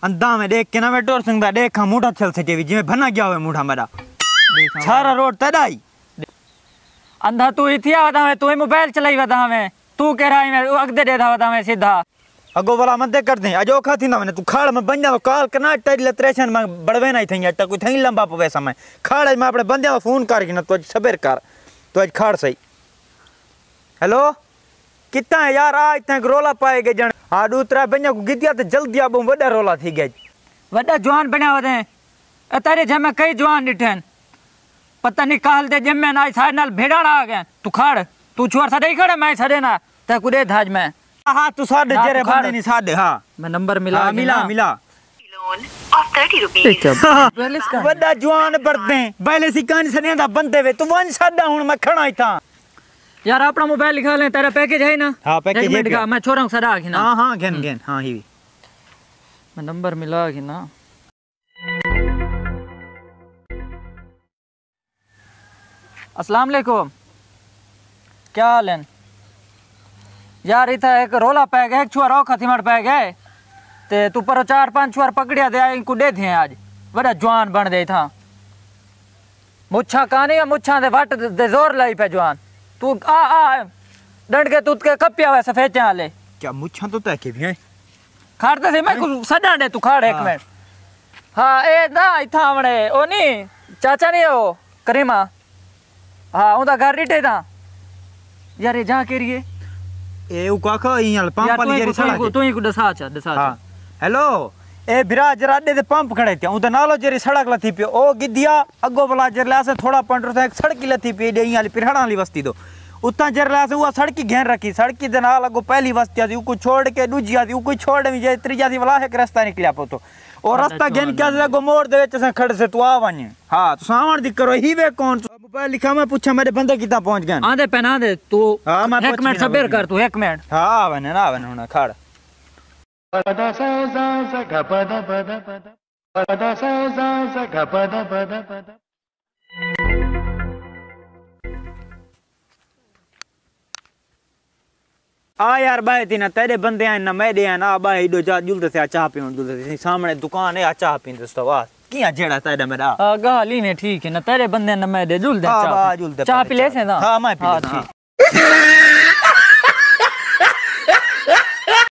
अंधा में देख के ना मैं टोर संगदा देख मुठा चल सके जिमे बना गया हुए मुठा मेरा सारा रोड तड़ाई अंधा तू ही थिया वदा में तू ही मोबाइल चलाई वदा में तू कह रहा है मैं अगदे दे दा वदा में सीधा अगो वाला मत कर दे अजो खा थी ना मैंने तू खाड़ में बन जा काल करना टेरी लत्रेशन में बड़वे नहीं थई अट कोई थई लंबा पवे समय खाड़ में अपने बंदे को फोन कर के ना तो सबेर कर तो आज खाड़ सही हेलो कितना है यार आज तक रोला पाए गए जन आ दूसरा बन्या को गिद्या तो जल्दी अब बड़ा रोला थी गए वड्डा जवान बना वदे अतारे जमे कई जवान डिठन पता नहीं काल दे जमे ना सारे नाल भेड़ाड़ा आ गए तू खाड़ तू छोर साडे खड़े मैं साडे ना ते कुदे धाज में हां तू साडे जेरे बंदे नहीं साडे हां मैं नंबर मिला मिला loan of 30 rupees. वड्डा जवान बरदे पहले सी कान सने दा बंदे वे तू वन साडा हुन मैं खड़ा ही था यार अपना मोबाइल लिखा ले तेरा पैकेज है ना हां पैकेज है का मैं छोरा सदा आखी ना हां गेन हां ही मैं नंबर मिला कि ना अस्सलाम वालेकुम क्या हाल है यार इतना एक रोला पै गया एक छुआ खतीमड़ पै गए ते तू पर 4-5 छुआ पकड़िया दे इनको दे थे आज बड़ा जवान बन दे था मुच्छा कानी मुच्छा दे वट दे जोर लाई पे जवान तू आ डंड के तू के कपिया हुआ सफेद वाले क्या मुच्छा तो तय के भी है खाड़ते थे मैं कुछ सदा दे तू खाड़ एक मिनट हां ए ना इथा हमने ओ नी चाचा नहीं ओ करीमा हां उदा घर रिटे था यार ये जा के रिए ए उ काका इयाल पंप वाली जेरी सड़क तू ही को दसा हां हेलो ए बिराज राडे दे पंप खड़े थे उदा नालो जेरी सड़क लथी पे ओ गिद्दिया अगो वाला जेरला से थोड़ा पंटर से एक सड़क लथी पे दे इयाली पिरहड़ा वाली बस्ती दो उता जेरला से वो सड़क घेर रखी सड़क दे नाल अगो पहली बस्ती आती को छोड़ के दूजी आती को छोड़ में जे त्रीजा दी वाला एक रास्ता निकलिया पोतो और रास्ता घेन के अगो मोड़ दे विच से खड़े से तू आ वने हां तू सावण दी करो ही वे कौन मोबाइल लिखा मैं पूछा मेरे बंदे कितना पहुंच गए आंदे पहना दे तू हां मैं एक मिनट सबर कर तू एक मिनट हां वने ना वने होना खड़ पदा सा सा ग पदा पदा पदा सा ग पदा पदा पदा आ यार बाय तीना तेरे बंदे हैं ना मैं दे ना बाय दो जा जुलते से चाह पीन जुलते से सामने दुकान है आ चाह पीन दोस्तों वाह किया जेड़ा तेरे मेरा गाली ने ठीक है ना तेरे बंदे ना मैं दे जुल दे चाह पी ले से ना हां मैं पी